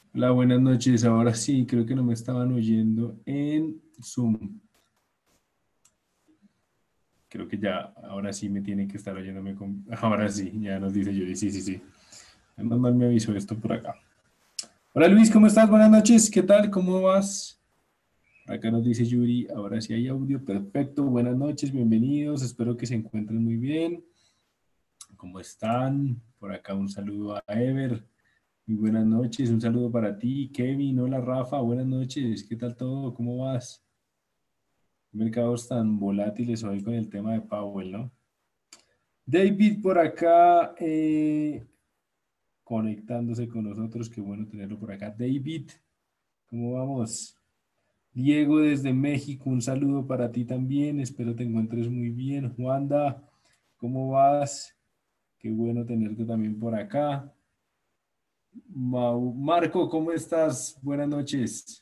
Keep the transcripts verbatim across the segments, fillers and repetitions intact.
Hola, buenas noches. Ahora sí, creo que no me estaban oyendo en Zoom. Creo que ya, ahora sí me tienen que estar oyéndome con... Ahora sí, ya nos dice Yuri. Sí, sí, sí. Menos mal me avisó esto por acá. Hola Luis, ¿cómo estás? Buenas noches. ¿Qué tal? ¿Cómo vas? Acá nos dice Yuri. Ahora sí hay audio. Perfecto. Buenas noches, bienvenidos. Espero que se encuentren muy bien. ¿Cómo están? Por acá un saludo a Ever. Muy buenas noches. Un saludo para ti, Kevin. Hola Rafa. Buenas noches. ¿Qué tal todo? ¿Cómo vas? Mercados tan volátiles hoy con el tema de Powell, ¿no? David por acá eh, conectándose con nosotros, qué bueno tenerlo por acá. David, ¿cómo vamos? Diego desde México, un saludo para ti también, espero te encuentres muy bien. Juanda, ¿cómo vas? Qué bueno tenerte también por acá. Mau- Marco, ¿cómo estás? Buenas noches.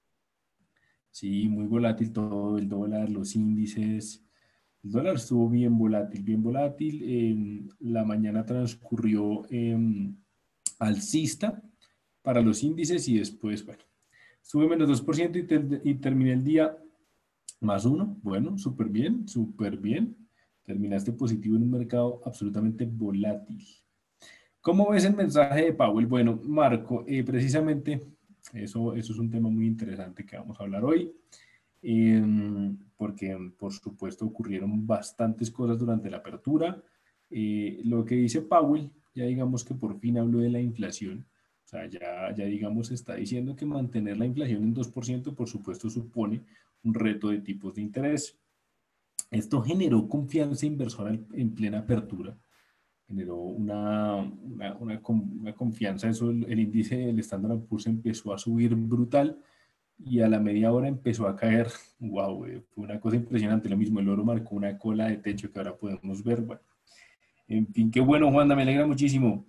Sí, muy volátil todo, el dólar, los índices. El dólar estuvo bien volátil, bien volátil. Eh, la mañana transcurrió eh, alcista para los índices y después, bueno, sube menos dos por ciento y, ter- y terminé el día más uno. Bueno, súper bien, súper bien. Terminaste positivo en un mercado absolutamente volátil. ¿Cómo ves el mensaje de Powell? Bueno, Marco, eh, precisamente eso, eso es un tema muy interesante que vamos a hablar hoy. Eh, porque por supuesto ocurrieron bastantes cosas durante la apertura. Eh, lo que dice Powell, ya digamos que por fin habló de la inflación, o sea, ya, ya digamos está diciendo que mantener la inflación en dos por ciento por supuesto supone un reto de tipos de interés. Esto generó confianza inversora en plena apertura, generó una, una, una, una confianza, eso el, el índice del Standard and Poor's empezó a subir brutal y a la media hora empezó a caer. Wow, fue una cosa impresionante. Lo mismo, el oro marcó una cola de techo que ahora podemos ver. Bueno, en fin, qué bueno, Juanda, me alegra muchísimo.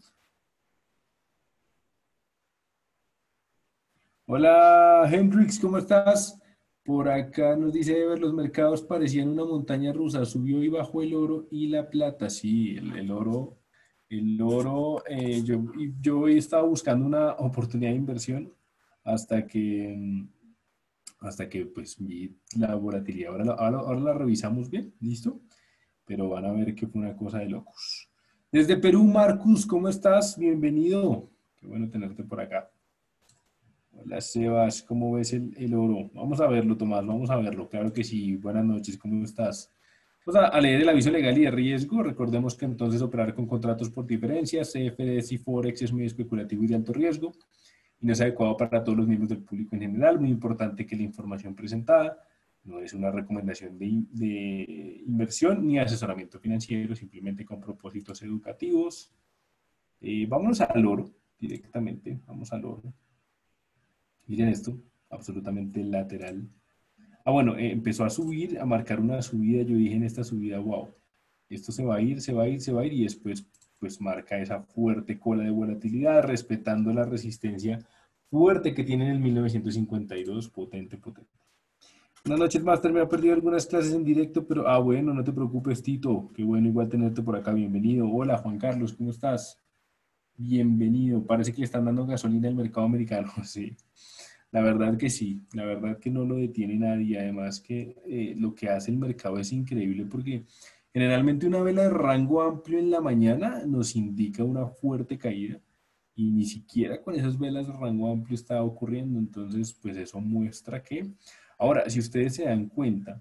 Hola, Hendrix, ¿cómo estás? Por acá nos dice Ever, los mercados parecían una montaña rusa, subió y bajó el oro y la plata. Sí, el, el oro, el oro, eh, yo, yo hoy estaba buscando una oportunidad de inversión hasta que, hasta que pues vi la volatilidad. Ahora, la- ahora, ahora la revisamos bien, ¿listo? Pero van a ver que fue una cosa de locos. Desde Perú, Marcus, ¿cómo estás? Bienvenido. Qué bueno tenerte por acá. Hola, Sebas, ¿cómo ves el, el oro? Vamos a verlo, Tomás, vamos a verlo. Claro que sí. Buenas noches, ¿cómo estás? Vamos a, a leer el aviso legal y de riesgo. Recordemos que entonces operar con contratos por diferencias, C F Ds y Forex es muy especulativo y de alto riesgo y no es adecuado para todos los miembros del público en general. Muy importante que la información presentada no es una recomendación de, de inversión ni asesoramiento financiero, simplemente con propósitos educativos. Eh, vámonos al oro directamente, vamos al oro. Miren esto, absolutamente lateral. Ah, bueno, eh, empezó a subir, a marcar una subida. Yo dije en esta subida, wow, esto se va a ir, se va a ir, se va a ir y después pues marca esa fuerte cola de volatilidad, respetando la resistencia fuerte que tiene en el mil novecientos cincuenta y dos, potente, potente. Buenas noches, Master, me ha perdido algunas clases en directo, pero ah, bueno, no te preocupes, Tito, qué bueno igual tenerte por acá, bienvenido. Hola, Juan Carlos, ¿cómo estás? Bienvenido, parece que le están dando gasolina al mercado americano, sí. La verdad que sí, la verdad que no lo detiene nadie. Además que eh, lo que hace el mercado es increíble porque generalmente una vela de rango amplio en la mañana nos indica una fuerte caída y ni siquiera con esas velas de rango amplio está ocurriendo. Entonces, pues eso muestra que... Ahora, si ustedes se dan cuenta,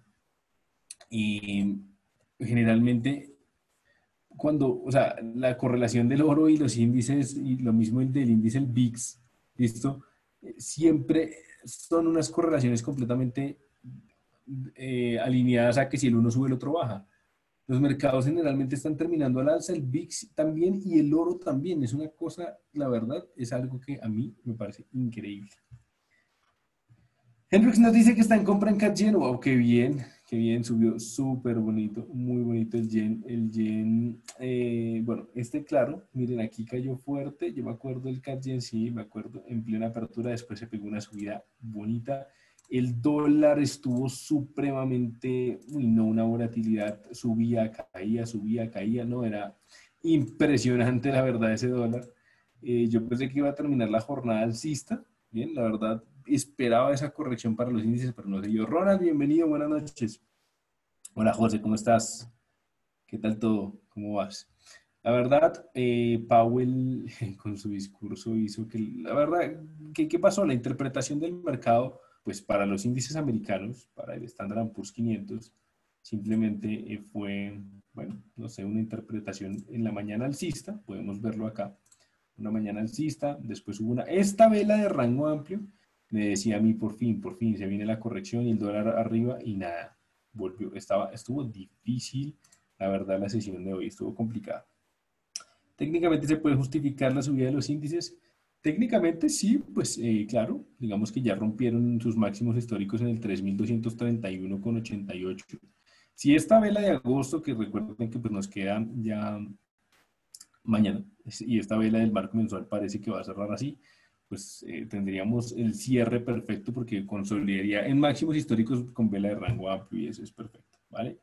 y generalmente cuando, o sea, la correlación del oro y los índices, y lo mismo el del índice, el V I X, ¿listo? Eh, Siempre son unas correlaciones completamente eh, alineadas a que si el uno sube, el otro baja. Los mercados generalmente están terminando al alza, el V I X también y el oro también. Es una cosa, la verdad, es algo que a mí me parece increíble. Hendrix nos dice que está en compra en Cat Yen. Wow, qué bien, qué bien, subió súper bonito, muy bonito el yen. El yen, eh, bueno, este claro, miren, aquí cayó fuerte. Yo me acuerdo del Cat Yen, sí, me acuerdo, en plena apertura, después se pegó una subida bonita. El dólar estuvo supremamente, uy, no, una volatilidad, subía, caía, subía, caía, no, era impresionante la verdad ese dólar. Eh, yo pensé que iba a terminar la jornada alcista. Bien, la verdad, esperaba esa corrección para los índices, pero no se dio. Ronald, bienvenido, buenas noches. Hola, José, ¿cómo estás? ¿Qué tal todo? ¿Cómo vas? La verdad, eh, Powell con su discurso hizo que, la verdad, ¿qué, qué pasó? La interpretación del mercado, pues para los índices americanos, para el Standard and Poor's quinientos, simplemente eh, fue, bueno, no sé, una interpretación en la mañana alcista, podemos verlo acá, una mañana alcista, después hubo una, esta vela de rango amplio, me decía a mí, por fin, por fin, se viene la corrección y el dólar arriba y nada, volvió, estaba, estuvo difícil, la verdad, la sesión de hoy estuvo complicada. Técnicamente se puede justificar la subida de los índices. Técnicamente sí, pues eh, claro, digamos que ya rompieron sus máximos históricos en el tres mil doscientos treinta y uno con ochenta y ocho. Si esta vela de agosto, que recuerden que pues nos queda ya mañana, y esta vela del marco mensual parece que va a cerrar así, pues eh, tendríamos el cierre perfecto porque consolidaría en máximos históricos con vela de rango amplio y eso es perfecto, ¿vale?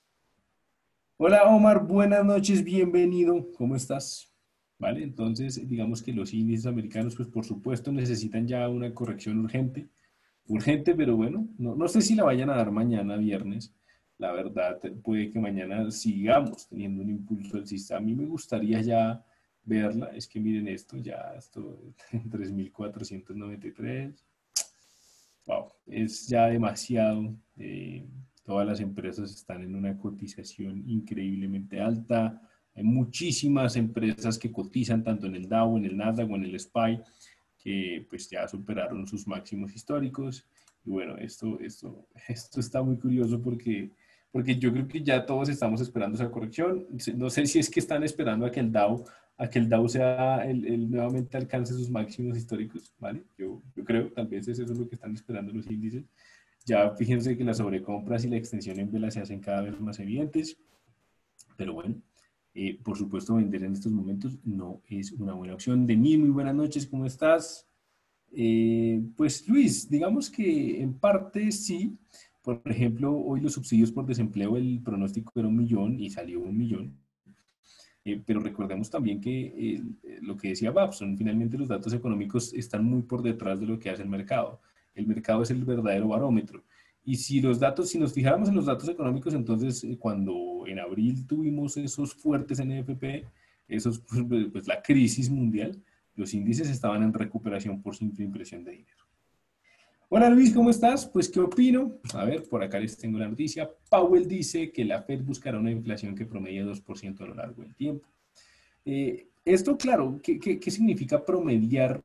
Hola Omar, buenas noches, bienvenido, ¿cómo estás? ¿Vale? Entonces, digamos que los índices americanos, pues por supuesto necesitan ya una corrección urgente, urgente, pero bueno, no, no sé si la vayan a dar mañana viernes. La verdad, puede que mañana sigamos teniendo un impulso alcista. A mí me gustaría ya verla, es que miren esto, ya esto en tres mil cuatrocientos noventa y tres. Wow, es ya demasiado. Eh, todas las empresas están en una cotización increíblemente alta. Hay muchísimas empresas que cotizan tanto en el Dow, en el Nasdaq o en el S P Y, que pues ya superaron sus máximos históricos. Y bueno, esto, esto, esto está muy curioso porque, porque yo creo que ya todos estamos esperando esa corrección. No sé si es que están esperando a que el Dow, a que el Dow sea el, el nuevamente alcance sus máximos históricos, ¿vale? Yo, yo creo, tal vez eso es lo que están esperando los índices. Ya fíjense que las sobrecompras y la extensión en vela se hacen cada vez más evidentes, pero bueno, eh, por supuesto vender en estos momentos no es una buena opción. Denis, muy buenas noches, ¿cómo estás? Eh, pues Luis, digamos que en parte sí. Por ejemplo, hoy los subsidios por desempleo, el pronóstico era un millón y salió un millón. Eh, pero recordemos también que eh, lo que decía Babson, finalmente los datos económicos están muy por detrás de lo que hace el mercado. El mercado es el verdadero barómetro. Y si los datos, si nos fijáramos en los datos económicos, entonces eh, cuando en abril tuvimos esos fuertes N F P, esos, pues, pues la crisis mundial, los índices estaban en recuperación por simple impresión de dinero. Hola Luis, ¿cómo estás? Pues, ¿qué opino? A ver, por acá les tengo la noticia. Powell dice que la Fed buscará una inflación que promedie dos por ciento a lo largo del tiempo. Eh, esto, claro, ¿qué, qué, qué significa promediar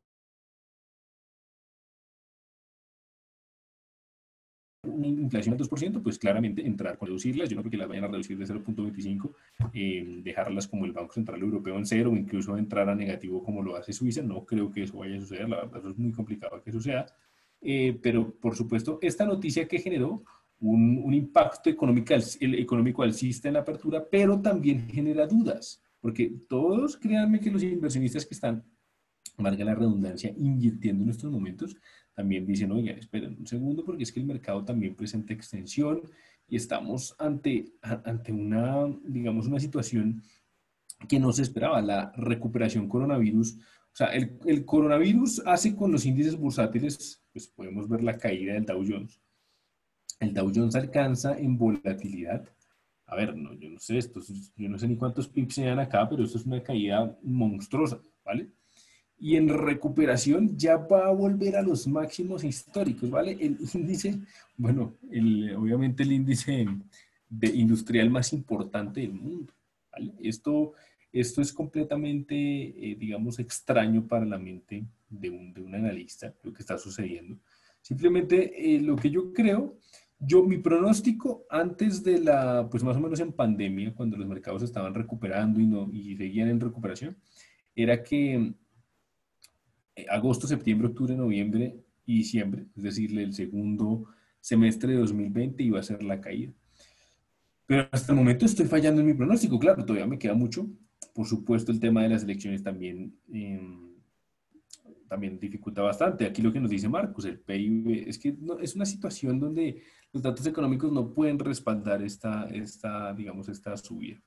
una inflación al dos por ciento? Pues claramente entrar con reducirlas. Yo no creo que las vayan a reducir de cero punto veinticinco, eh, dejarlas como el Banco Central Europeo en cero o incluso entrar a negativo como lo hace Suiza. No creo que eso vaya a suceder, la verdad, eso es muy complicado que suceda. Eh, pero, por supuesto, esta noticia que generó un, un impacto económico, el económico alcista en la apertura, pero también genera dudas, porque todos, créanme que los inversionistas que están, valga la redundancia, invirtiendo en estos momentos, también dicen, oiga, esperen un segundo, porque es que el mercado también presenta extensión y estamos ante, ante una, digamos, una situación que no se esperaba, la recuperación coronavirus. O sea, el, el coronavirus hace con los índices bursátiles, pues podemos ver la caída del Dow Jones. El Dow Jones alcanza en volatilidad. A ver, no, yo no sé esto, yo no sé ni cuántos pips se dan acá, pero esto es una caída monstruosa, ¿vale? Y en recuperación ya va a volver a los máximos históricos, ¿vale? El índice, bueno, el, obviamente el índice de industrial más importante del mundo, ¿vale? Esto, esto es completamente, eh, digamos, extraño para la mente de un, de un analista, lo que está sucediendo. Simplemente eh, lo que yo creo, yo mi pronóstico antes de la, pues más o menos en pandemia, cuando los mercados estaban recuperando y, no, y seguían en recuperación, era que agosto, septiembre, octubre, noviembre y diciembre, es decir, el segundo semestre de dos mil veinte iba a ser la caída. Pero hasta el momento estoy fallando en mi pronóstico, claro, todavía me queda mucho. Por supuesto, el tema de las elecciones también, eh, también dificulta bastante. Aquí lo que nos dice Marcos, el P I B, es que no, es una situación donde los datos económicos no pueden respaldar esta, esta digamos, esta subida.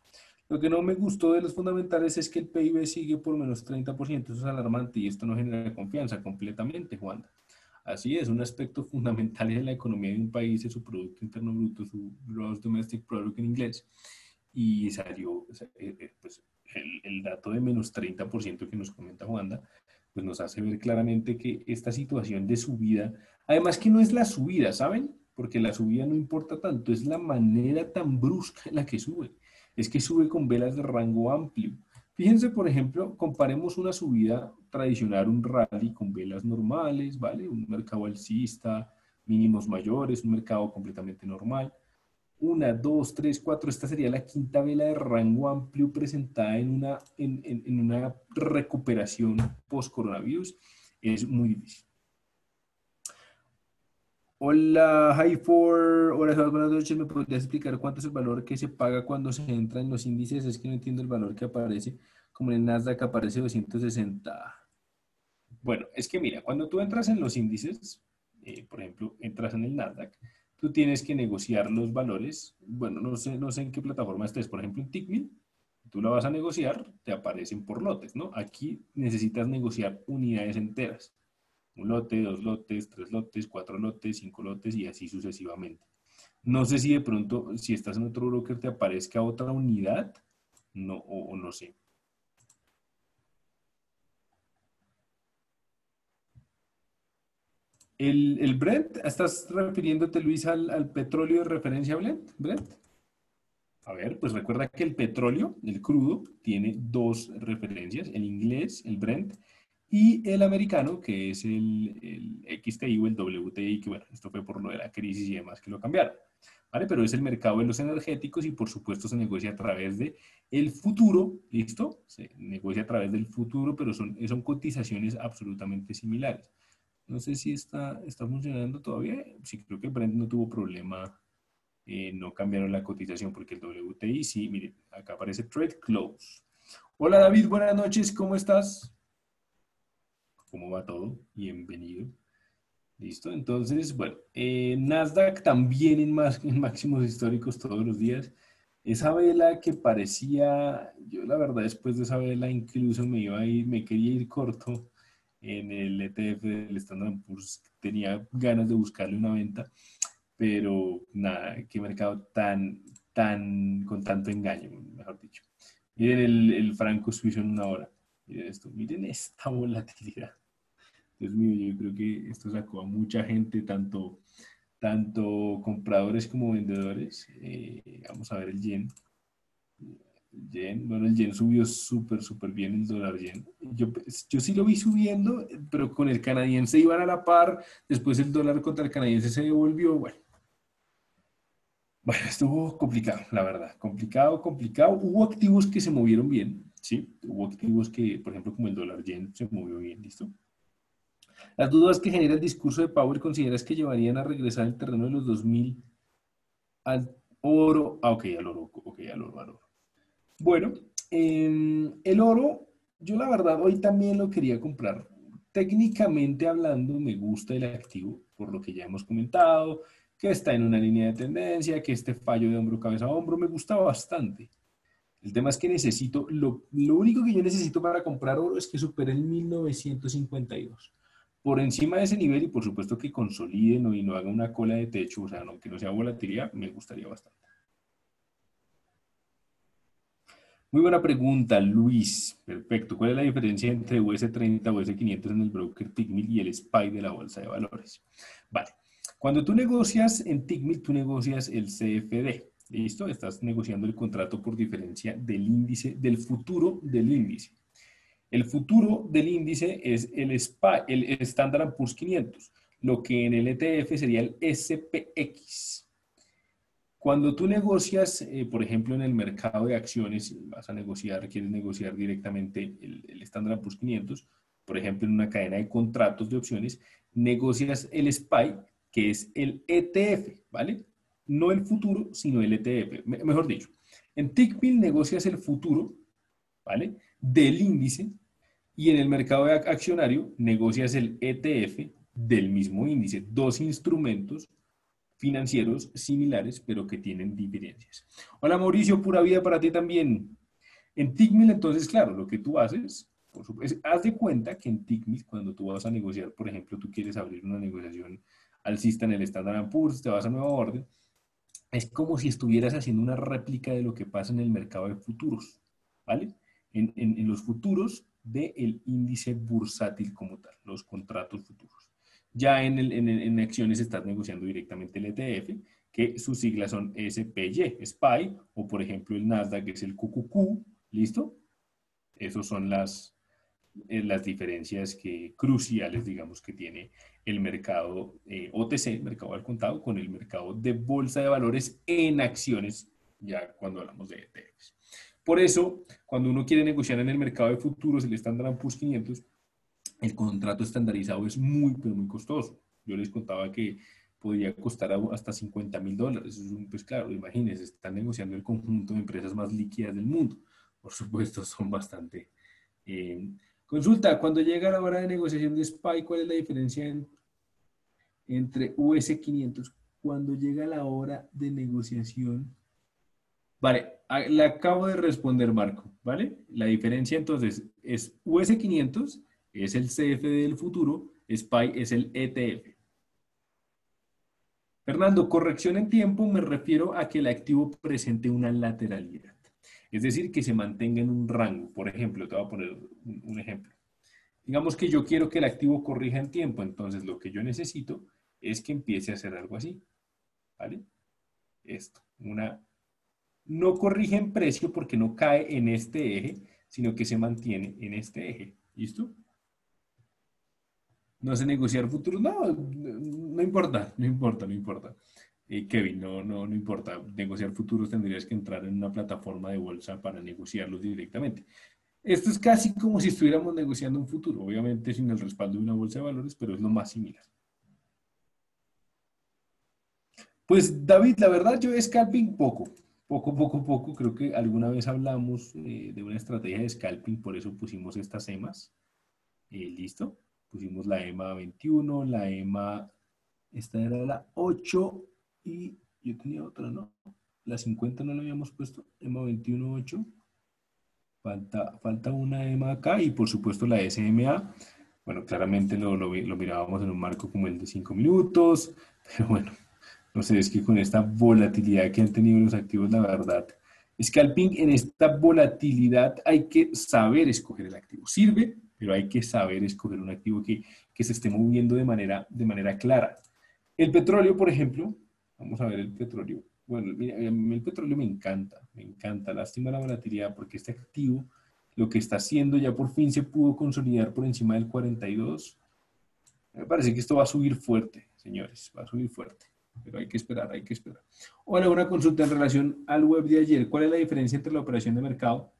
Lo que no me gustó de los fundamentales es que el P I B sigue por menos treinta por ciento, eso es alarmante y esto no genera confianza completamente, Juan. Así es, un aspecto fundamental en la economía de un país es su Producto Interno Bruto, su Gross Domestic Product en inglés, y salió eh, eh, pues, el, el dato de menos treinta por ciento que nos comenta Juanda, pues nos hace ver claramente que esta situación de subida, además que no es la subida, ¿saben? Porque la subida no importa tanto, es la manera tan brusca en la que sube. Es que sube con velas de rango amplio. Fíjense, por ejemplo, comparemos una subida tradicional, un rally con velas normales, ¿vale? Un mercado alcista, mínimos mayores, un mercado completamente normal. Una, dos, tres, cuatro, esta sería la quinta vela de rango amplio presentada en una, en, en, en una recuperación post-coronavirus. Es muy difícil. Hola, hi for, hola, buenas noches. ¿Me podrías explicar cuánto es el valor que se paga cuando se entra en los índices? Es que no entiendo el valor que aparece, como en el Nasdaq aparece doscientos sesenta. Bueno, es que mira, cuando tú entras en los índices, eh, por ejemplo, entras en el Nasdaq, tú tienes que negociar los valores. Bueno, no sé, no sé en qué plataforma estés. Por ejemplo, en Tickmill, tú la vas a negociar, te aparecen por lotes, ¿no? Aquí necesitas negociar unidades enteras. Un lote, dos lotes, tres lotes, cuatro lotes, cinco lotes y así sucesivamente. No sé si de pronto, si estás en otro broker, te aparezca otra unidad, no, o, o no sé. El, el Brent, ¿estás refiriéndote, Luis, al, al petróleo de referencia Brent? Brent? A ver, pues recuerda que el petróleo, el crudo, tiene dos referencias, el inglés, el Brent, y el americano, que es el, el X T I o el W T I, que bueno, esto fue por lo de la crisis y demás que lo cambiaron, ¿vale? Pero es el mercado de los energéticos y por supuesto se negocia a través de el futuro, ¿listo? Se negocia a través del futuro, pero son, son cotizaciones absolutamente similares. No sé si está, está funcionando todavía. Sí, creo que Brent no tuvo problema. Eh, no cambiaron la cotización porque el W T I, sí, miren, acá aparece Trade Close. Hola David, buenas noches, ¿cómo estás? ¿Cómo va todo? Bienvenido. Listo, entonces, bueno, eh, Nasdaq también en, más, en máximos históricos todos los días. Esa vela que parecía, yo la verdad después de esa vela incluso me iba a ir, me quería ir corto en el E T F del Standard and Poor's, tenía ganas de buscarle una venta, pero nada, qué mercado tan, tan, con tanto engaño, mejor dicho. Miren el, el franco suizo en una hora. Miren esto, miren esta volatilidad. Dios mío, yo creo que esto sacó a mucha gente, tanto, tanto compradores como vendedores. Eh, vamos a ver el yen. El yen, bueno, el yen subió súper, súper bien el dólar yen. Yo, yo sí lo vi subiendo, pero con el canadiense iban a la par. Después el dólar contra el canadiense se devolvió. Bueno, bueno, estuvo complicado, la verdad. Complicado, complicado. Hubo activos que se movieron bien, ¿sí? Hubo activos que, por ejemplo, como el dólar yen se movió bien, ¿listo? Las dudas que genera el discurso de Powell, ¿consideras que llevarían a regresar al terreno de los dos mil al oro? Ah, ok, al oro, ok, al oro, al oro. Bueno, eh, el oro, yo la verdad hoy también lo quería comprar. Técnicamente hablando, me gusta el activo, por lo que ya hemos comentado, que está en una línea de tendencia, que este fallo de hombro, cabeza a hombro, me gusta bastante. El tema es que necesito, lo, lo único que yo necesito para comprar oro es que supere el mil novecientos cincuenta y dos. Por encima de ese nivel y por supuesto que consoliden ¿no? y no haga una cola de techo, o sea, no, que no sea volatilidad, me gustaría bastante. Muy buena pregunta, Luis. Perfecto. ¿Cuál es la diferencia entre U S treinta, U S quinientos en el broker Tickmill y el S P Y de la bolsa de valores? Vale. Cuando tú negocias en Tickmill, tú negocias el C F D. ¿Listo? Estás negociando el contrato por diferencia del índice, del futuro del índice. El futuro del índice es el, S P Y, el Standard and Poor's quinientos, lo que en el E T F sería el S P X. Cuando tú negocias, eh, por ejemplo, en el mercado de acciones, vas a negociar, quieres negociar directamente el, el Standard and Poor's quinientos, por ejemplo, en una cadena de contratos de opciones, negocias el S P Y, que es el E T F, ¿vale? No el futuro, sino el E T F. Me, mejor dicho, en Tickmill negocias el futuro, ¿vale? Del índice y en el mercado de accionario negocias el E T F del mismo índice. Dos instrumentos financieros similares, pero que tienen diferencias. Hola Mauricio, pura vida para ti también. En Tickmill, entonces, claro, lo que tú haces, por supuesto, haz de cuenta que en Tickmill, cuando tú vas a negociar, por ejemplo, tú quieres abrir una negociación alcista en el Standard and Poor's, te vas a Nueva Orden, es como si estuvieras haciendo una réplica de lo que pasa en el mercado de futuros, ¿vale? En, en, en los futuros del índice bursátil como tal, los contratos futuros. Ya en, el, en, en acciones estás negociando directamente el E T F, que sus siglas son S P Y, S P Y, o por ejemplo el Nasdaq, que es el Q Q Q, ¿listo? Esas son las, eh, las diferencias que, cruciales, digamos, que tiene el mercado eh, O T C, el mercado al contado, con el mercado de bolsa de valores en acciones, ya cuando hablamos de E T Fs. Por eso, cuando uno quiere negociar en el mercado de futuros, el Standard and Poor's quinientos, el contrato estandarizado es muy, pero muy costoso. Yo les contaba que podría costar hasta cincuenta mil dólares. Pues claro, imagínense, están negociando el conjunto de empresas más líquidas del mundo. Por supuesto, son bastante... Eh, consulta, cuando llega la hora de negociación de S P Y, ¿cuál es la diferencia en, entre U S quinientos? Cuando llega la hora de negociación... Vale, le acabo de responder, Marco, ¿vale? La diferencia entonces es U S quinientos, es el C F D del futuro, S P Y es el E T F. Fernando, corrección en tiempo me refiero a que el activo presente una lateralidad. Es decir, que se mantenga en un rango. Por ejemplo, te voy a poner un, un ejemplo. Digamos que yo quiero que el activo corrija en tiempo, entonces lo que yo necesito es que empiece a hacer algo así, ¿vale? Esto, una... No corrige en precio porque no cae en este eje, sino que se mantiene en este eje. ¿Listo? No sé negociar futuros. No, no importa, no importa, no importa. Eh, Kevin, no, no, no importa. Negociar futuros tendrías que entrar en una plataforma de bolsa para negociarlos directamente. Esto es casi como si estuviéramos negociando un futuro, obviamente sin el respaldo de una bolsa de valores, pero es lo más similar. Pues David, la verdad yo scalping poco, poco, poco, poco. Creo que alguna vez hablamos eh, de una estrategia de scalping, por eso pusimos estas EMAs. Eh, ¿listo? Pusimos la EMA veintiuno, la EMA, esta era la ocho y yo tenía otra, ¿no? La cincuenta no la habíamos puesto, EMA veintiuno ocho. Falta, falta una EMA acá y por supuesto la S M A. Bueno, claramente lo, lo, lo mirábamos en un marco como el de cinco minutos, pero bueno. No sé, es que con esta volatilidad que han tenido los activos, la verdad, scalping en esta volatilidad hay que saber escoger el activo. Sirve, pero hay que saber escoger un activo que, que se esté moviendo de manera, de manera clara. El petróleo, por ejemplo, vamos a ver el petróleo. Bueno, mira, a mí el petróleo me encanta, me encanta. Lástima la volatilidad porque este activo, lo que está haciendo, ya por fin se pudo consolidar por encima del cuarenta y dos. Me parece que esto va a subir fuerte, señores, va a subir fuerte. Pero hay que esperar, hay que esperar. Hola, una consulta en relación al web de ayer. ¿Cuál es la diferencia entre la operación de mercado,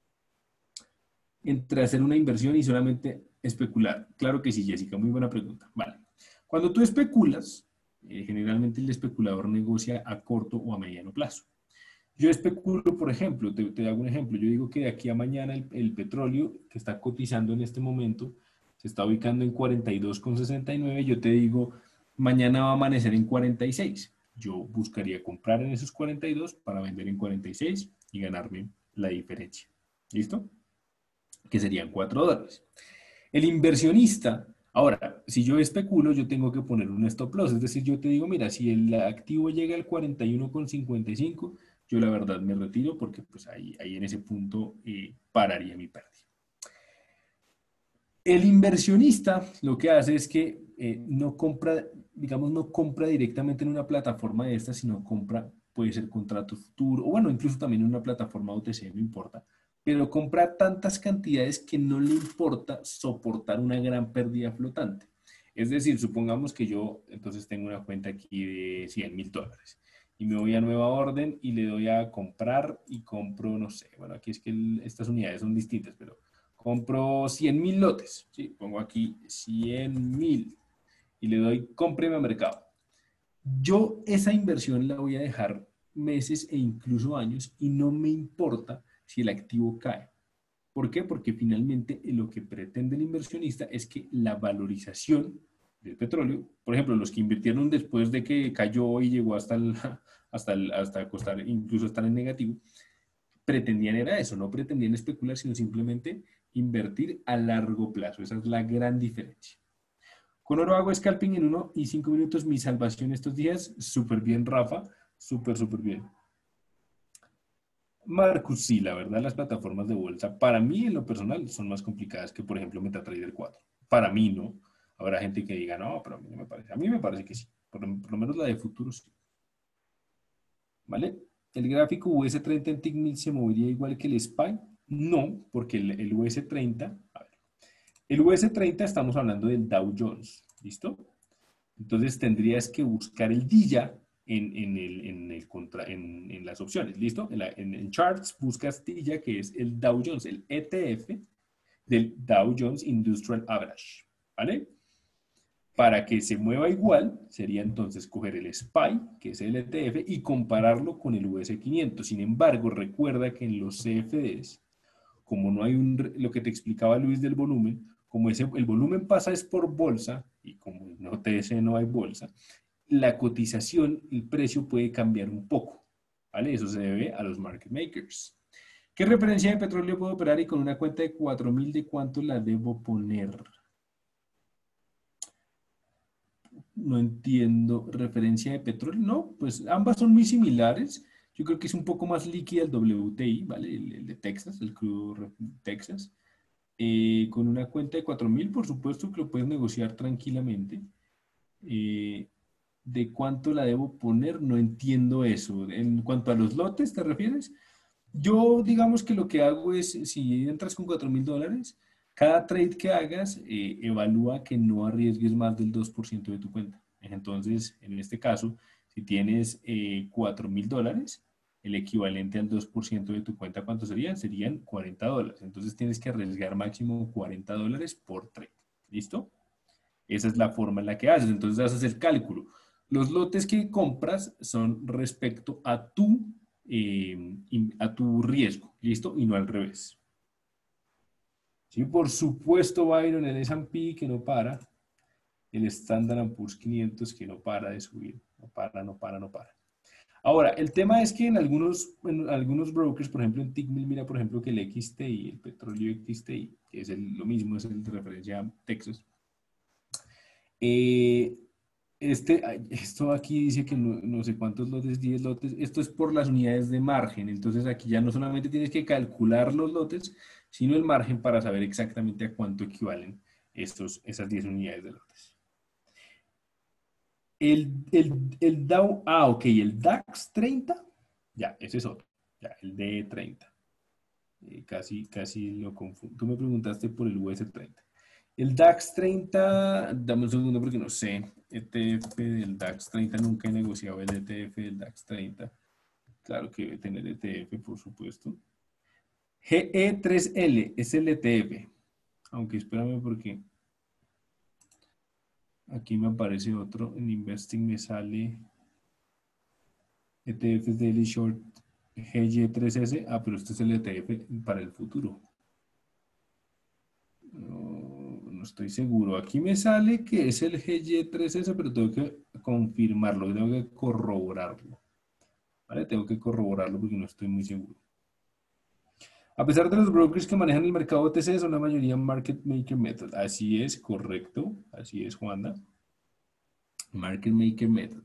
entre hacer una inversión y solamente especular? Claro que sí, Jessica, muy buena pregunta. Vale. Cuando tú especulas, eh, generalmente el especulador negocia a corto o a mediano plazo. Yo especulo, por ejemplo, te, te hago un ejemplo. Yo digo que de aquí a mañana el, el petróleo que está cotizando en este momento se está ubicando en cuarenta y dos con sesenta y nueve. Yo te digo, mañana va a amanecer en cuarenta y seis. Yo buscaría comprar en esos cuarenta y dos para vender en cuarenta y seis y ganarme la diferencia. ¿Listo? Que serían cuatro dólares. El inversionista, ahora, si yo especulo, yo tengo que poner un stop loss. Es decir, yo te digo, mira, si el activo llega al cuarenta y uno con cincuenta y cinco, yo la verdad me retiro porque pues ahí, ahí en ese punto eh, pararía mi pérdida. El inversionista lo que hace es que eh, no compra, digamos, no compra directamente en una plataforma de estas, sino compra, puede ser contrato futuro, o bueno, incluso también en una plataforma O T C, no importa, pero compra tantas cantidades que no le importa soportar una gran pérdida flotante. Es decir, supongamos que yo entonces tengo una cuenta aquí de cien mil dólares y me voy a nueva orden y le doy a comprar y compro, no sé, bueno, aquí es que el, estas unidades son distintas, pero compro cien mil lotes, ¿sí? Pongo aquí cien mil y le doy cómpreme a mercado. Yo esa inversión la voy a dejar meses e incluso años y no me importa si el activo cae. ¿Por qué? Porque finalmente lo que pretende el inversionista es que la valorización del petróleo, por ejemplo, los que invirtieron después de que cayó y llegó hasta, el, hasta, el, hasta costar, incluso estar en negativo, pretendían era eso, no pretendían especular, sino simplemente invertir a largo plazo. Esa es la gran diferencia. Con oro hago scalping en uno y cinco minutos, mi salvación estos días. Súper bien, Rafa. Súper, súper bien. Marcus, sí, la verdad, las plataformas de bolsa, para mí en lo personal, son más complicadas que, por ejemplo, MetaTrader cuatro. Para mí, no. Habrá gente que diga, no, pero a mí no me parece. A mí me parece que sí. Por, por lo menos la de futuros, sí. ¿Vale? ¿El gráfico U S treinta en Tickmill se movería igual que el S P Y? No, porque el, el U S treinta, a ver, el U S treinta estamos hablando del Dow Jones, ¿listo? Entonces tendrías que buscar el D I A en, en, el, en, el contra, en, en las opciones, ¿listo? En, la, en, en charts buscas D I A, que es el Dow Jones, el E T F del Dow Jones Industrial Average, ¿vale? Para que se mueva igual, sería entonces coger el S P Y, que es el E T F, y compararlo con el U S quinientos. Sin embargo, recuerda que en los C F Ds, como no hay un, lo que te explicaba Luis del volumen, como ese, el volumen pasa es por bolsa, y como en O T C no hay bolsa, la cotización, el precio puede cambiar un poco, ¿vale? Eso se debe a los market makers. ¿Qué referencia de petróleo puedo operar y con una cuenta de cuatro mil de cuánto la debo poner? No entiendo. ¿Referencia de petróleo? No, pues ambas son muy similares. Yo creo que es un poco más líquida el W T I, ¿vale? El, el de Texas, el crudo Texas. Eh, con una cuenta de cuatro mil, por supuesto que lo puedes negociar tranquilamente. Eh, ¿De cuánto la debo poner? No entiendo eso. En cuanto a los lotes, ¿te refieres? Yo, digamos que lo que hago es, si entras con cuatro mil dólares, cada trade que hagas, eh, evalúa que no arriesgues más del dos por ciento de tu cuenta. Entonces, en este caso, si tienes eh, cuatro mil dólares, el equivalente al dos por ciento de tu cuenta, ¿cuánto serían? Serían cuarenta dólares. Entonces, tienes que arriesgar máximo cuarenta dólares por trade. ¿Listo? Esa es la forma en la que haces. Entonces, haces el cálculo. Los lotes que compras son respecto a tu, eh, a tu riesgo, ¿listo? Y no al revés. Sí, por supuesto, Byron, el S and P que no para, el Standard and Poor's quinientos que no para de subir, no para, no para, no para. Ahora, el tema es que en algunos, en algunos brokers, por ejemplo en Tickmill, mira por ejemplo que el X T I, el petróleo X T I, que es el, lo mismo, es el de referencia a Texas, eh, Este, esto aquí dice que no, no sé cuántos lotes, diez lotes, esto es por las unidades de margen, entonces aquí ya no solamente tienes que calcular los lotes, sino el margen para saber exactamente a cuánto equivalen estos, esas diez unidades de lotes. El, el, el Dow, ah, ok, el DAX treinta, ya, ese es otro, ya, el D treinta, eh, casi, casi lo confundo, tú me preguntaste por el U S treinta. El DAX treinta, dame un segundo porque no sé. E T F del DAX treinta, nunca he negociado el E T F del DAX treinta. Claro que debe tener E T F, por supuesto. G E tres L es el E T F. Aunque espérame porque aquí me aparece otro. En Investing me sale E T F Daily Short G Y tres S. Ah, pero este es el E T F para el futuro. No, no estoy seguro. Aquí me sale que es el G Y tres S, pero tengo que confirmarlo, tengo que corroborarlo. ¿Vale? Tengo que corroborarlo porque no estoy muy seguro. A pesar de los brokers que manejan el mercado O T C, son la mayoría Market Maker Method. Así es, correcto. Así es, Juanda. Market Maker Method.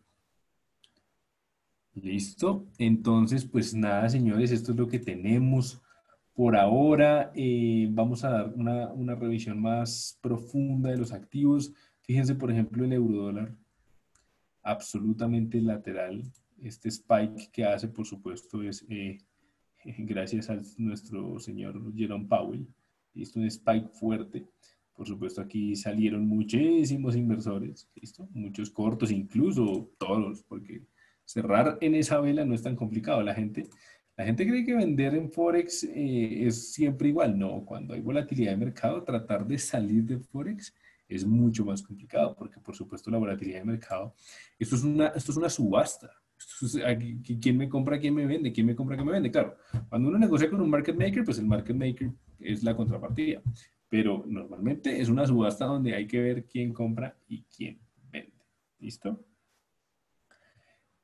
Listo. Entonces, pues nada, señores, esto es lo que tenemos por ahora. Eh, vamos a dar una, una revisión más profunda de los activos. Fíjense, por ejemplo, el eurodólar, absolutamente lateral. Este spike que hace, por supuesto, es eh, gracias a nuestro señor Jerome Powell. Listo, un spike fuerte. Por supuesto, aquí salieron muchísimos inversores, ¿listo? Muchos cortos, incluso todos, porque cerrar en esa vela no es tan complicado. La gente, la gente cree que vender en Forex eh, es siempre igual. No, cuando hay volatilidad de mercado, tratar de salir de Forex es mucho más complicado, porque por supuesto la volatilidad de mercado, esto es una, esto es una subasta. Esto es, aquí, ¿quién me compra, quién me vende? ¿Quién me compra, quién me vende? Claro, cuando uno negocia con un market maker, pues el market maker es la contrapartida. Pero normalmente es una subasta donde hay que ver quién compra y quién vende. ¿Listo?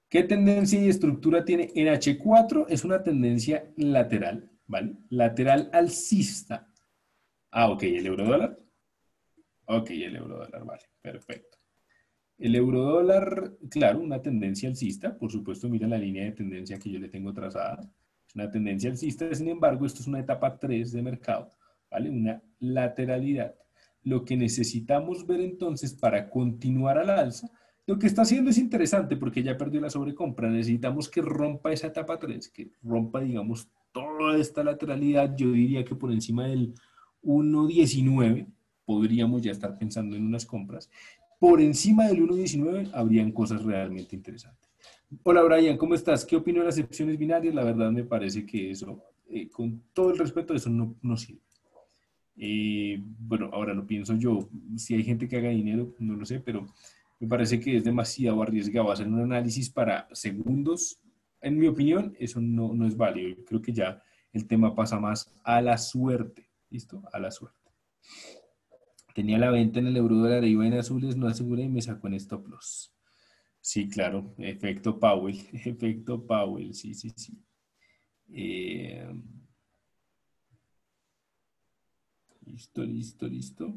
¿Qué tendencia y estructura tiene? En H cuatro es una tendencia lateral, ¿vale? Lateral alcista. Ah, ok, ¿el eurodólar? Ok, el eurodólar, vale, perfecto. El eurodólar, claro, una tendencia alcista, por supuesto, mira la línea de tendencia que yo le tengo trazada. Es una tendencia alcista, sin embargo, esto es una etapa tres de mercado, ¿vale? Una lateralidad. Lo que necesitamos ver entonces para continuar a la alza, lo que está haciendo es interesante porque ya perdió la sobrecompra. Necesitamos que rompa esa etapa tres, que rompa, digamos, toda esta lateralidad. Yo diría que por encima del uno diecinueve podríamos ya estar pensando en unas compras. Por encima del uno diecinueve habrían cosas realmente interesantes. Hola Brian, ¿cómo estás? ¿Qué opino de las excepciones binarias? La verdad me parece que eso, eh, con todo el respeto, eso no, no sirve. Eh, bueno, ahora lo pienso yo, si hay gente que haga dinero, no lo sé, pero me parece que es demasiado arriesgado hacer un análisis para segundos. En mi opinión, eso no, no es válido. Creo que ya el tema pasa más a la suerte. ¿Listo? A la suerte. Tenía la venta en el euro dólar, iba en azules, no aseguré y me sacó en stop loss. Sí, claro, efecto Powell, efecto Powell, sí, sí, sí. Eh, listo, listo, listo.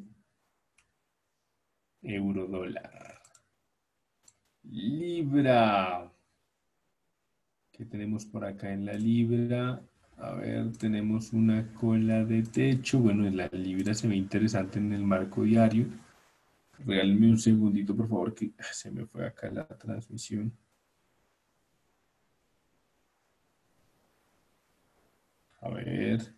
Euro dólar. Libra. ¿Qué tenemos por acá en la libra? A ver, tenemos una cola de techo. Bueno, la libra se ve interesante en el marco diario. Regálame un segundito, por favor, que se me fue acá la transmisión. A ver.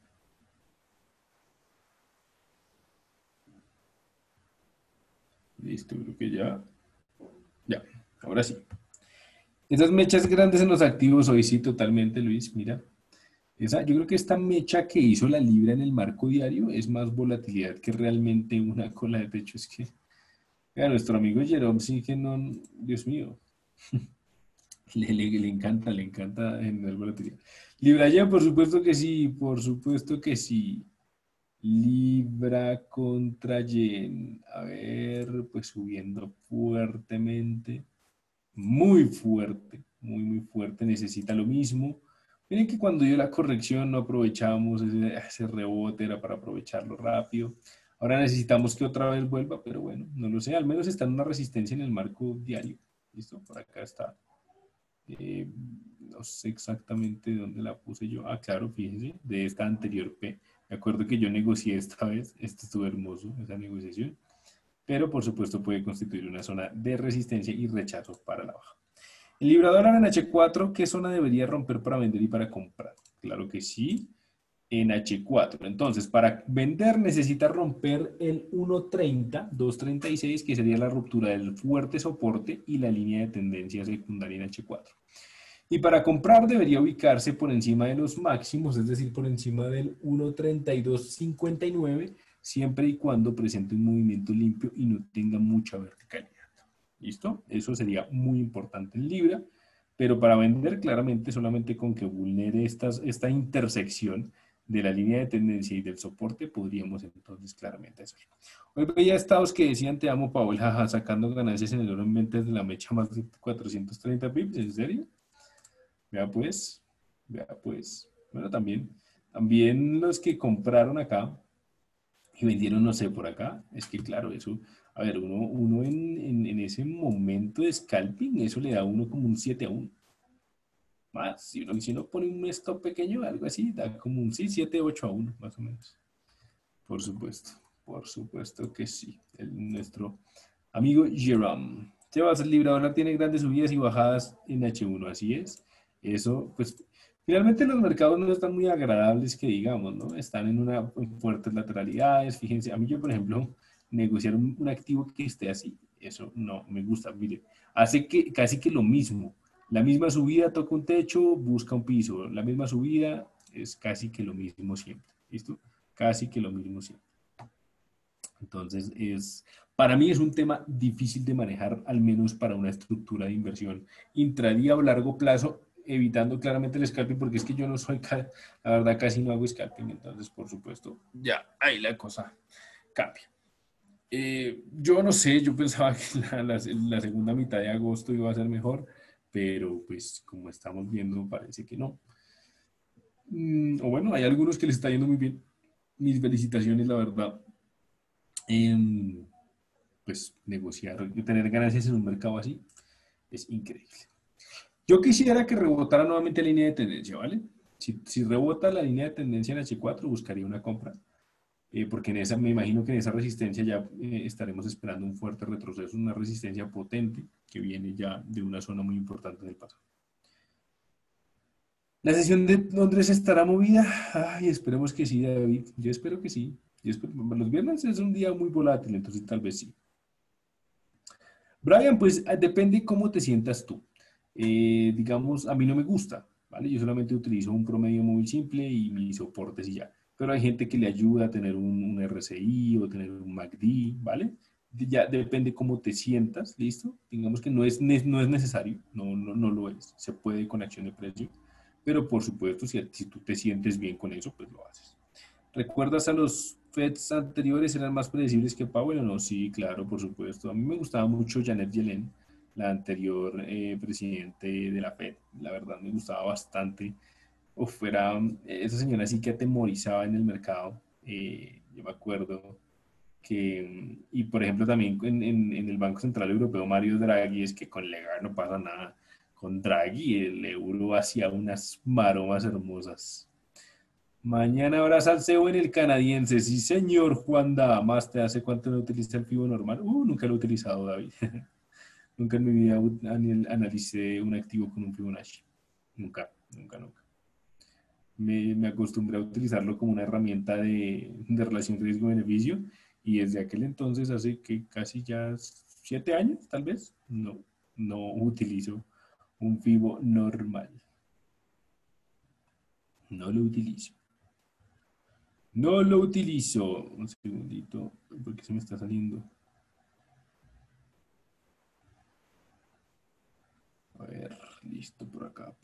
Listo, creo que ya. Ya, ahora sí. Esas mechas grandes en los activos, hoy sí, totalmente, Luis. Mira, esa, yo creo que esta mecha que hizo la libra en el marco diario es más volatilidad que realmente una cola de techo. Es que, a nuestro amigo Jerome sí que no, Dios mío, le, le, le encanta, le encanta generar volatilidad. Libra ya, por supuesto que sí, por supuesto que sí. Libra contra Yen. A ver, pues subiendo fuertemente. Muy fuerte, muy, muy fuerte. Necesita lo mismo. Miren que cuando dio la corrección no aprovechamos ese, ese rebote, era para aprovecharlo rápido. Ahora necesitamos que otra vez vuelva, pero bueno, no lo sé. Al menos está en una resistencia en el marco diario. ¿Listo? Por acá está. Eh, no sé exactamente dónde la puse yo. Ah, claro, fíjense, de esta anterior P. Me acuerdo que yo negocié esta vez. Esto estuvo hermoso, esa negociación. Pero por supuesto puede constituir una zona de resistencia y rechazo para la baja. El libra dólar en H cuatro, ¿qué zona debería romper para vender y para comprar? Claro que sí, en H cuatro. Entonces, para vender necesita romper el uno treinta, dos treinta y seis, que sería la ruptura del fuerte soporte y la línea de tendencia secundaria en H cuatro. Y para comprar debería ubicarse por encima de los máximos, es decir, por encima del uno treinta y dos cincuenta y nueve, siempre y cuando presente un movimiento limpio y no tenga mucha verticalidad. ¿Listo? Eso sería muy importante en Libra, pero para vender claramente solamente con que vulnere estas, esta intersección de la línea de tendencia y del soporte podríamos entonces claramente hacerlo. Hoy veía estados que decían te amo Paul, jaja, sacando ganancias en el oro en ventas de la mecha más de cuatrocientos treinta pips, ¿en serio? Vea pues, vea pues. Bueno, también, también los que compraron acá y vendieron, no sé, por acá, es que claro, eso, a ver, uno, uno en, en, en ese momento de scalping, eso le da a uno como un siete a uno. Más, si uno, si uno pone un stop pequeño, algo así, da como un sí, siete, ocho a uno, más o menos. Por supuesto, por supuesto que sí. El, nuestro amigo Jerome. Sebas, el Libra dólar tiene grandes subidas y bajadas en H uno, así es. Eso, pues, finalmente los mercados no están muy agradables que digamos, ¿no? Están en una en fuertes lateralidades. Fíjense, a mí yo, por ejemplo, negociar un, un activo que esté así, eso no me gusta. Mire, hace que casi que lo mismo. La misma subida toca un techo, busca un piso. La misma subida es casi que lo mismo siempre. ¿Listo? Casi que lo mismo siempre. Entonces, es, para mí es un tema difícil de manejar, al menos para una estructura de inversión intradía o largo plazo, evitando claramente el scalping, porque es que yo no soy, la verdad, casi no hago scalping, entonces, por supuesto, ya, ahí la cosa cambia. Eh, yo no sé, yo pensaba que la, la, la segunda mitad de agosto iba a ser mejor, pero pues como estamos viendo parece que no. Mm, o bueno, hay algunos que les está yendo muy bien. Mis felicitaciones, la verdad. Em, pues negociar y tener ganancias en un mercado así es increíble. Yo quisiera que rebotara nuevamente la línea de tendencia, ¿vale? Si, si rebota la línea de tendencia en H cuatro, buscaría una compra, eh, porque en esa, me imagino que en esa resistencia ya eh, estaremos esperando un fuerte retroceso, una resistencia potente que viene ya de una zona muy importante del pasado. ¿La sesión de Londres estará movida? Ay, esperemos que sí, David. Yo espero que sí. Yo espero, los viernes es un día muy volátil, entonces tal vez sí. Brian, pues ah, depende cómo te sientas tú. Eh, digamos, a mí no me gusta, ¿vale? Yo solamente utilizo un promedio móvil simple y mis soportes y ya. Pero hay gente que le ayuda a tener un, un R S I o tener un M A C D, ¿vale? Ya depende cómo te sientas, ¿listo? Digamos que no es, no es necesario, no, no, no lo es. Se puede con acción de precio, pero por supuesto, si, si tú te sientes bien con eso, pues lo haces. ¿Recuerdas a los Feds anteriores? ¿Eran más predecibles que Powell o no? Sí, claro, por supuesto. A mí me gustaba mucho Janet Yellen, la anterior eh, presidente de la Fed. La verdad, me gustaba bastante. Uf, era, esa señora sí que atemorizaba en el mercado. Eh, yo me acuerdo que, y por ejemplo también en, en, en el Banco Central Europeo, Mario Draghi, es que con Lagarde no pasa nada. Con Draghi el euro hacía unas maromas hermosas. Mañana habrá salseo en el canadiense. Sí, señor Juan Damas. ¿Te hace cuánto no utiliza el FIBO normal? Uh, nunca lo he utilizado, David. Nunca en mi vida analicé un activo con un Fibonacci. Nunca, nunca, nunca. Me, me acostumbré a utilizarlo como una herramienta de, de relación riesgo-beneficio y desde aquel entonces, hace que casi ya siete años, tal vez, no, no utilizo un FIBO normal. No lo utilizo. No lo utilizo. Un segundito, porque se me está saliendo. A ver, listo por acá.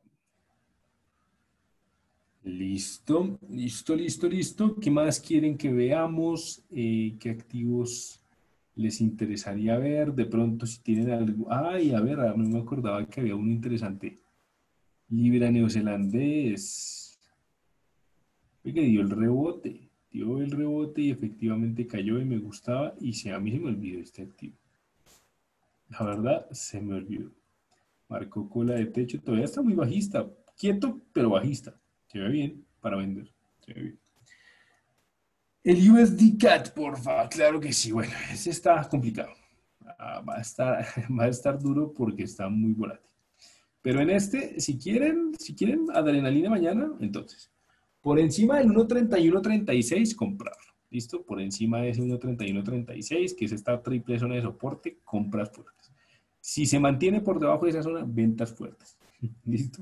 Listo, listo, listo, listo. ¿Qué más quieren que veamos? Eh, ¿qué activos les interesaría ver? De pronto, si tienen algo. Ay, a ver, no me acordaba que había uno interesante. Libra neozelandés. Oiga, dio el rebote. Dio el rebote y efectivamente cayó y me gustaba. Y se, a mí se me olvidó este activo. La verdad, se me olvidó. Marcó cola de techo. Todavía está muy bajista. Quieto, pero bajista. Se ve bien para vender. Se ve bien. El U S D C A T, porfa. Claro que sí. Bueno, ese está complicado. Ah, va, a estar, va a estar duro porque está muy volátil. Pero en este, si quieren, si quieren adrenalina mañana, entonces, por encima del uno treinta y uno treinta y seis, comprar. ¿Listo? Por encima de ese uno treinta y uno treinta y seis, que es esta triple zona de soporte, compras fuertes. Si se mantiene por debajo de esa zona, ventas fuertes. ¿Listo?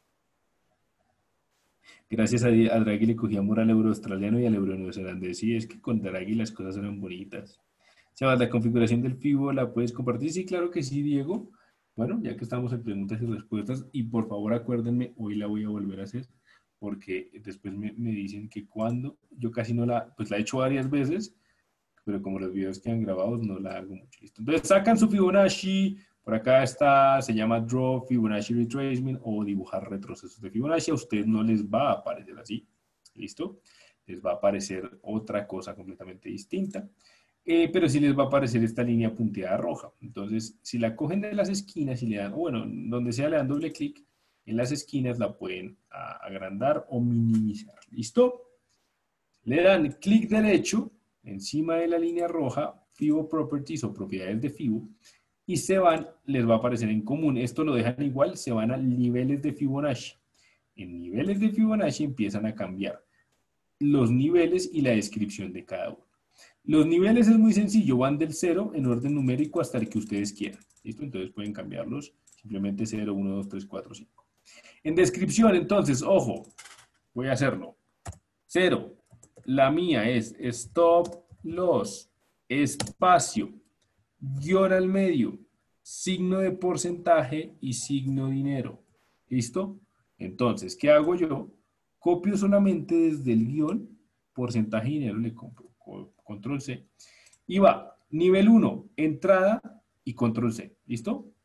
Gracias a, a Draghi le cogí amor al euro australiano y al euro neozelandés. Sí, es que con Draghi las cosas eran bonitas. Sebas, la configuración del FIBO la puedes compartir. Sí, claro que sí, Diego. Bueno, ya que estamos en preguntas y respuestas, y por favor acuérdenme, hoy la voy a volver a hacer, porque después me, me dicen que cuando, yo casi no la, pues la he hecho varias veces, pero como los videos quedan grabados, no la hago mucho. ¿Listo? Entonces sacan su Fibonacci, por acá está, se llama Draw Fibonacci Retracement o dibujar retrocesos de Fibonacci. A ustedes no les va a aparecer así, ¿listo? Les va a aparecer otra cosa completamente distinta. Eh, pero sí les va a aparecer esta línea punteada roja. Entonces, si la cogen de las esquinas y le dan, bueno, donde sea le dan doble clic, en las esquinas la pueden agrandar o minimizar. ¿Listo? Le dan clic derecho encima de la línea roja, Fibo Properties o propiedades de Fibo, y se van, les va a aparecer en común. Esto lo dejan igual, se van a niveles de Fibonacci. En niveles de Fibonacci empiezan a cambiar los niveles y la descripción de cada uno. Los niveles es muy sencillo, van del cero en orden numérico hasta el que ustedes quieran. ¿Listo? Entonces pueden cambiarlos simplemente cero, uno, dos, tres, cuatro, cinco. En descripción, entonces, ojo, voy a hacerlo. cero. La mía es stop loss, espacio, guión al medio, signo de porcentaje y signo dinero. ¿Listo? Entonces, ¿qué hago yo? Copio solamente desde el guión, porcentaje y dinero, le compro control C. Y va, nivel uno, entrada y control C. ¿Listo?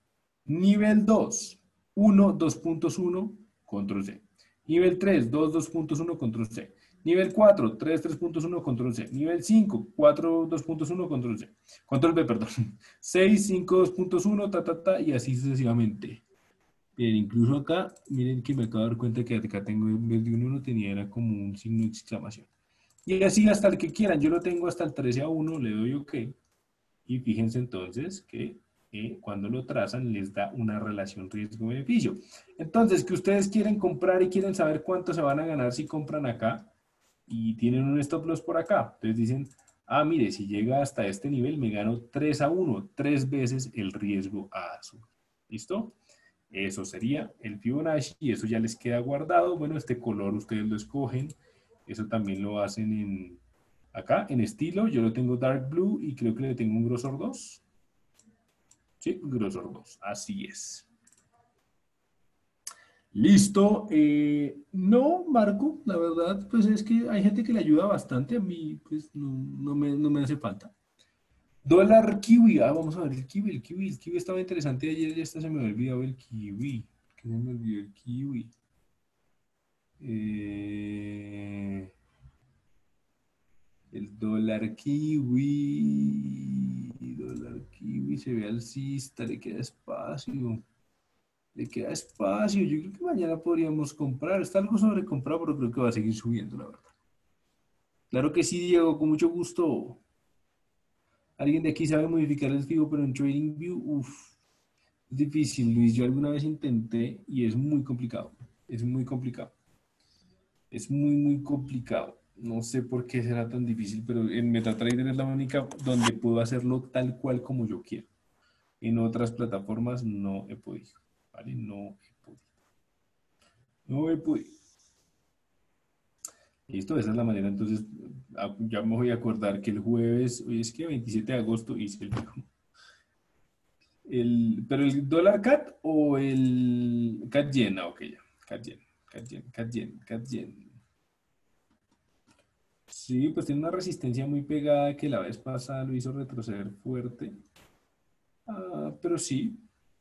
Nivel dos, uno, dos puntos uno, control C. Nivel tres, dos, dos puntos uno, control C. Nivel cuatro, tres, tres puntos uno, control C. Nivel cinco, cuatro, dos puntos uno, control C. Control B, perdón. seis, cinco, dos puntos uno, ta, ta, ta, y así sucesivamente. Bien, incluso acá, miren que me acabo de dar cuenta que acá tengo, en vez de un uno, tenía era como un signo de exclamación. Y así hasta el que quieran. Yo lo tengo hasta el trece a uno, le doy OK. Y fíjense entonces que eh, cuando lo trazan les da una relación riesgo-beneficio. Entonces, que ustedes quieren comprar y quieren saber cuánto se van a ganar si compran acá y tienen un stop loss por acá. Entonces dicen, ah, mire, si llega hasta este nivel me gano tres a uno, tres veces el riesgo a azul. ¿Listo? Eso sería el Fibonacci y eso ya les queda guardado. Bueno, este color ustedes lo escogen. Eso también lo hacen en, acá, en estilo. Yo lo tengo dark blue y creo que le tengo un grosor dos. Sí, grosor dos. Así es. Listo. Eh, no, Marco, la verdad, pues es que hay gente que le ayuda bastante. A mí, pues no, no me, no me hace falta. Dólar kiwi. Ah, vamos a ver el kiwi. El kiwi, el kiwi estaba interesante ayer. Ya hasta se me había olvidado el kiwi. ¿Qué se me olvidó el kiwi? Eh, el dólar kiwi. Dólar kiwi se ve alcista. Le queda espacio. Le queda espacio. Yo creo que mañana podríamos comprar. Está algo sobrecomprado, pero creo que va a seguir subiendo, la verdad. Claro que sí, Diego, con mucho gusto. ¿Alguien de aquí sabe modificar el fijo, pero en TradingView? Uf, es difícil, Luis. Yo alguna vez intenté y es muy complicado. Es muy complicado. Es muy, muy complicado. No sé por qué será tan difícil, pero en MetaTrader es la única donde puedo hacerlo tal cual como yo quiero. En otras plataformas no he podido. ¿Vale? No he podido. No he podido. Listo, esa es la manera. Entonces, ya me voy a acordar que el jueves, hoy es que veintisiete de agosto hice el fijo. El, pero el dólar cat o el cat yen, ah, ok, ya. Cat yen, cat yen, cat yen, cat yen. Sí, pues tiene una resistencia muy pegada que la vez pasada lo hizo retroceder fuerte. Ah, pero sí.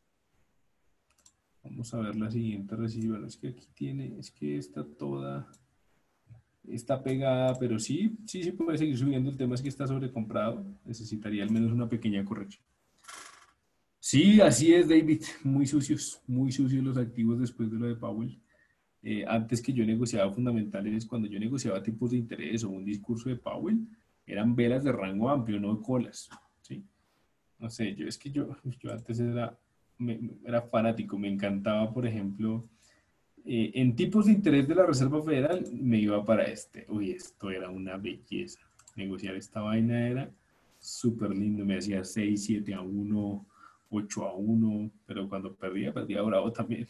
Vamos a ver la siguiente resistencia. Bueno, es que aquí tiene, es que está toda, está pegada, pero sí, sí, sí puede seguir subiendo. El tema es que está sobrecomprado. Necesitaría al menos una pequeña corrección. Sí, así es, David. Muy sucios, muy sucios los activos después de lo de Powell. Eh, antes que yo negociaba fundamentales, cuando yo negociaba tipos de interés o un discurso de Powell, eran velas de rango amplio, no colas. ¿Sí? No sé, yo es que yo, yo antes era, me, era fanático, me encantaba, por ejemplo, eh, en tipos de interés de la Reserva Federal, me iba para este. Uy, esto era una belleza. Negociar esta vaina era súper lindo, me hacía seis, siete a uno, ocho a uno, pero cuando perdía, perdía bravo también.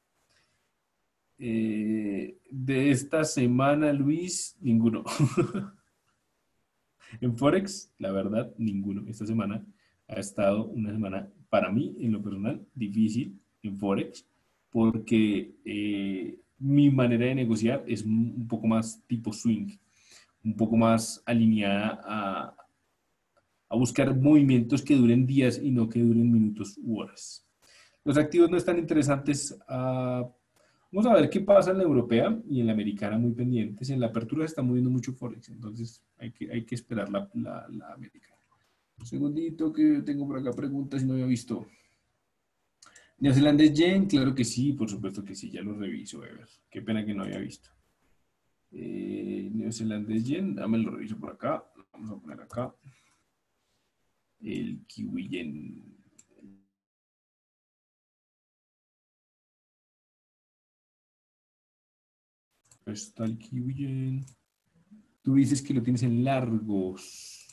Eh, de esta semana, Luis, ninguno. En Forex, la verdad, ninguno. Esta semana ha estado una semana, para mí, en lo personal, difícil en Forex, porque eh, mi manera de negociar es un poco más tipo swing, un poco más alineada a, a buscar movimientos que duren días y no que duren minutos u horas. Los activos no están interesantes. Uh, vamos a ver qué pasa en la europea y en la americana muy pendientes. En la apertura se está moviendo mucho Forex, entonces hay que, hay que esperar la, la, la americana. Un segundito que tengo por acá preguntas y no había visto. Neozelandés Yen, claro que sí, por supuesto que sí, ya lo reviso, a ver. Qué pena que no había visto. Eh, Neozelandés Yen, dame lo reviso por acá. Vamos a poner acá. El Kiwi Yen. Está el Kiwi Yen. Tú dices que lo tienes en largos.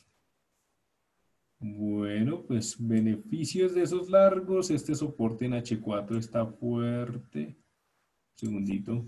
Bueno, pues beneficios de esos largos. Este soporte en H cuatro está fuerte. Un segundito.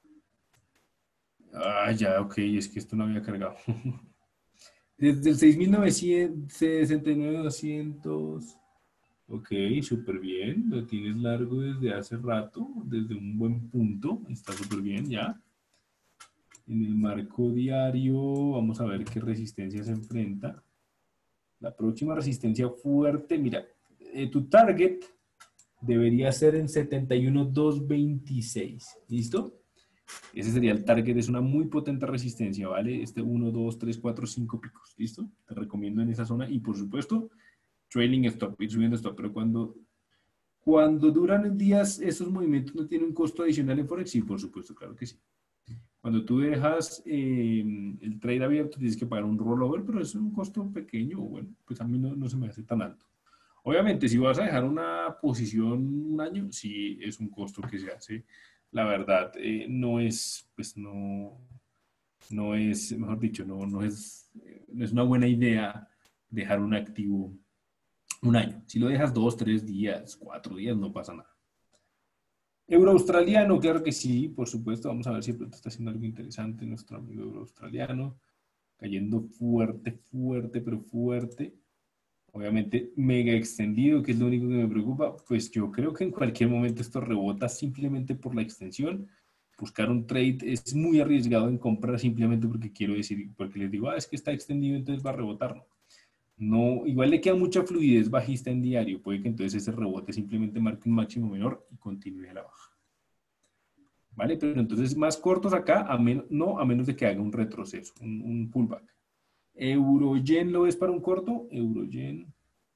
Ah, ya, ok, es que esto no había cargado. Desde el seis mil novecientos sesenta y nueve doscientos. Ok, súper bien. Lo tienes largo desde hace rato, desde un buen punto. Está súper bien ya. En el marco diario, vamos a ver qué resistencia se enfrenta. La próxima resistencia fuerte, mira, eh, tu target debería ser en setenta y uno punto doscientos veintiséis. ¿Listo? Ese sería el target, es una muy potente resistencia, ¿vale? Este uno, dos, tres, cuatro, cinco picos, ¿listo? Te recomiendo en esa zona y por supuesto, trailing stop, ir subiendo stop, pero cuando, cuando duran días esos movimientos no tienen un costo adicional en Forex, sí, por supuesto, claro que sí. Cuando tú dejas eh, el trade abierto tienes que pagar un rollover, pero es un costo pequeño, bueno, pues a mí no, no se me hace tan alto. Obviamente, si vas a dejar una posición un año, sí es un costo que se hace. La verdad, eh, no es, pues no, no es, mejor dicho, no, no es, no es una buena idea dejar un activo un año. Si lo dejas dos, tres días, cuatro días, no pasa nada. Euro australiano, claro que sí, por supuesto. Vamos a ver si de pronto está haciendo algo interesante nuestro amigo euro australiano. Cayendo fuerte, fuerte, pero fuerte. Obviamente mega extendido, que es lo único que me preocupa, pues yo creo que en cualquier momento esto rebota simplemente por la extensión. Buscar un trade es muy arriesgado en comprar simplemente porque quiero decir, porque les digo, ah, es que está extendido, entonces va a rebotar. No, no, igual le queda mucha fluidez bajista en diario, puede que entonces ese rebote simplemente marque un máximo menor y continúe a la baja. ¿Vale? Pero entonces más cortos acá, a menos, no a menos de que haga un retroceso, un, un pullback. Euro-yen lo ves para un corto, Euro-yen.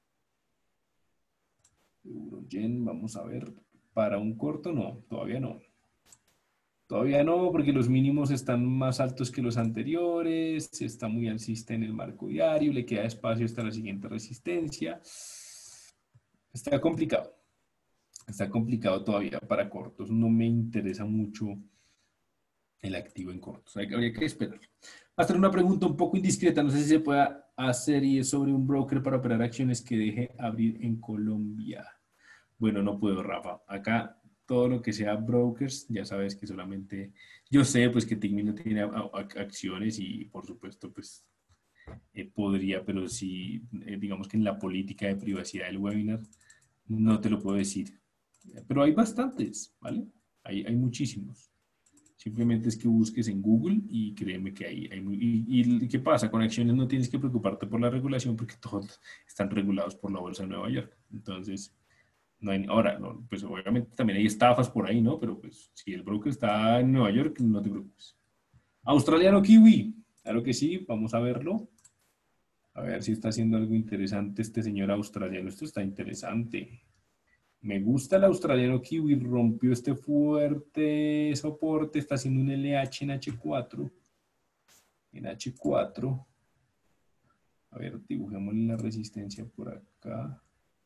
Euro-yen, vamos a ver, para un corto, no, todavía no. Todavía no, porque los mínimos están más altos que los anteriores, está muy alcista en el marco diario, le queda espacio hasta la siguiente resistencia. Está complicado, está complicado todavía para cortos, no me interesa mucho el activo en cortos, habría que esperar. Va a ser una pregunta un poco indiscreta, no sé si se pueda hacer y es sobre un broker para operar acciones que deje abrir en Colombia. Bueno, no puedo, Rafa. Acá todo lo que sea brokers, ya sabes que solamente yo sé pues que Tigmi no tiene acciones y por supuesto pues eh, podría, pero si eh, digamos que en la política de privacidad del webinar no te lo puedo decir. Pero hay bastantes, ¿vale? Hay, hay muchísimos. Simplemente es que busques en Google y créeme que hay, hay muy, y, y ¿qué pasa? Con acciones no tienes que preocuparte por la regulación porque todos están regulados por la Bolsa de Nueva York. Entonces, no hay, ahora, no, pues obviamente también hay estafas por ahí, ¿no? Pero pues si el broker está en Nueva York, no te preocupes. Australiano Kiwi, claro que sí, vamos a verlo. A ver si está haciendo algo interesante este señor australiano. Esto está interesante. Me gusta el australiano Kiwi, rompió este fuerte soporte, está haciendo un L H en H cuatro. En H cuatro. A ver, dibujemos la resistencia por acá.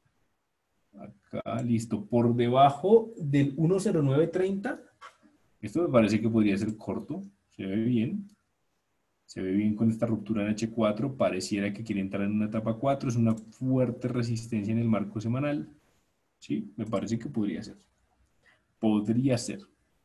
Acá, listo. Por debajo del uno cero nueve treinta. Esto me parece que podría ser corto. Se ve bien. Se ve bien con esta ruptura en H cuatro. Pareciera que quiere entrar en una etapa cuatro. Es una fuerte resistencia en el marco semanal. Sí, me parece que podría ser. Podría ser.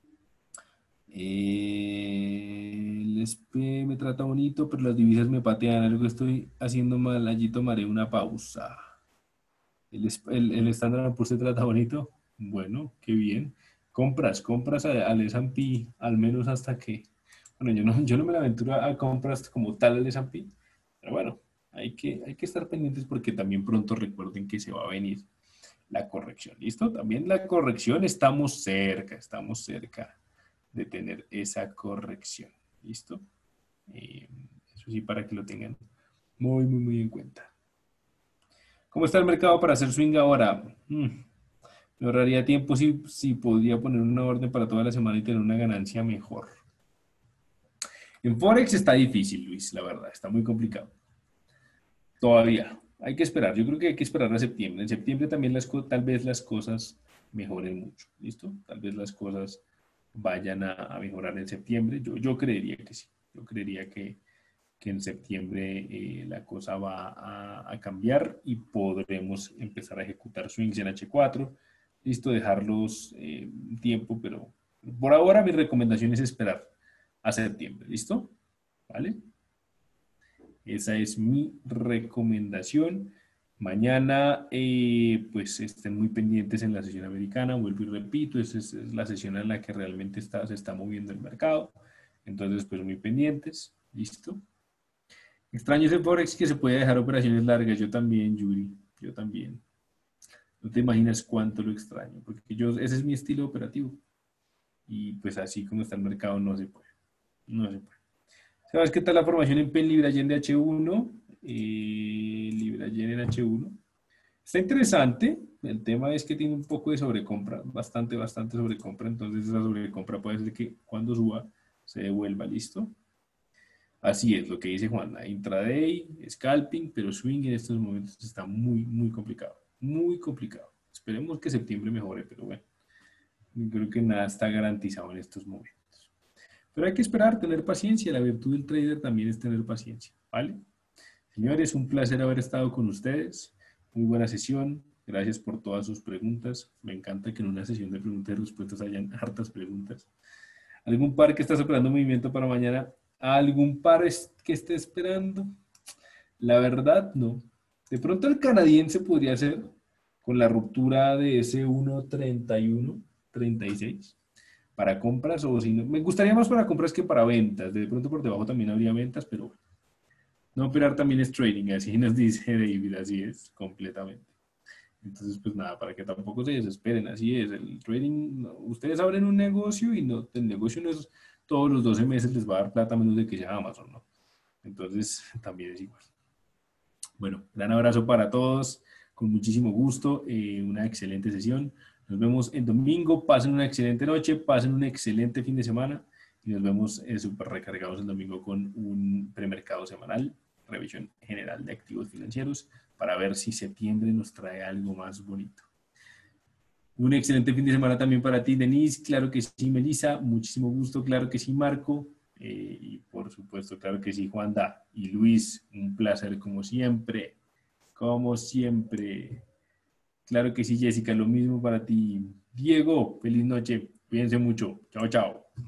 Eh, el S P me trata bonito, pero las divisas me patean. Algo que estoy haciendo mal. Allí tomaré una pausa. El, el, el Standard Poor's se trata bonito. Bueno, qué bien. Compras, compras al S and P, al menos hasta que... Bueno, yo no, yo no me la aventuro a compras como tal al S and P, pero bueno, hay que, hay que estar pendientes porque también pronto recuerden que se va a venir la corrección. ¿Listo? También la corrección, estamos cerca, estamos cerca de tener esa corrección. ¿Listo? Eh, eso sí, para que lo tengan muy, muy, muy en cuenta. ¿Cómo está el mercado para hacer swing ahora? Hmm. Me ahorraría tiempo si, si podría poner una orden para toda la semana y tener una ganancia mejor. En Forex está difícil, Luis, la verdad, está muy complicado. Todavía, hay que esperar, yo creo que hay que esperar a septiembre. En septiembre también las, tal vez las cosas mejoren mucho, ¿listo? Tal vez las cosas vayan a, a mejorar en septiembre. Yo, yo creería que sí, yo creería que, que en septiembre eh, la cosa va a, a cambiar y podremos empezar a ejecutar swings en H cuatro. Listo, dejarlos eh, un tiempo, pero por ahora mi recomendación es esperar a septiembre. ¿Listo? ¿Vale? Esa es mi recomendación. Mañana, eh, pues estén muy pendientes en la sesión americana. Vuelvo y repito, esa es, es la sesión en la que realmente está, se está moviendo el mercado. Entonces, pues muy pendientes. ¿Listo? Extraño ese Forex que se puede dejar operaciones largas. Yo también, Yuri. Yo también. No te imaginas cuánto lo extraño, porque yo, ese es mi estilo operativo. Y pues así como está el mercado, no se puede. No se puede. ¿Sabes qué tal la formación en P E N Libra Yen de H uno? Eh, Libra Yen en H uno. Está interesante. El tema es que tiene un poco de sobrecompra, bastante, bastante sobrecompra. Entonces esa sobrecompra puede ser que cuando suba se devuelva, ¿listo? Así es lo que dice Juana. Intraday, scalping, pero swing en estos momentos está muy, muy complicado. Muy complicado. Esperemos que septiembre mejore, pero bueno. Creo que nada está garantizado en estos momentos. Pero hay que esperar, tener paciencia. La virtud del trader también es tener paciencia, ¿vale? Señores, un placer haber estado con ustedes. Muy buena sesión. Gracias por todas sus preguntas. Me encanta que en una sesión de preguntas y respuestas hayan hartas preguntas. ¿Algún par que está esperando movimiento para mañana? ¿Algún par que esté esperando? La verdad, no. De pronto el canadiense podría ser con la ruptura de ese uno treinta y uno, treinta y seis para compras o si no. Me gustaría más para compras que para ventas. De pronto por debajo también habría ventas, pero bueno. No operar también es trading, así nos dice David, así es, completamente. Entonces, pues nada, para que tampoco se desesperen, así es. El trading, no, ustedes abren un negocio y no, el negocio no es todos los doce meses les va a dar plata a menos de que sea Amazon, ¿no? Entonces, también es igual. Bueno, gran abrazo para todos, con muchísimo gusto, eh, una excelente sesión. Nos vemos el domingo, pasen una excelente noche, pasen un excelente fin de semana y nos vemos eh, súper recargados el domingo con un premercado semanal, revisión general de activos financieros, para ver si septiembre nos trae algo más bonito. Un excelente fin de semana también para ti, Denise, claro que sí, Melissa, muchísimo gusto, claro que sí, Marco, eh, y por supuesto, claro que sí, Juanda y Luis, un placer como siempre, como siempre. Claro que sí, Jessica, lo mismo para ti. Diego, feliz noche, cuídense mucho, chao, chao.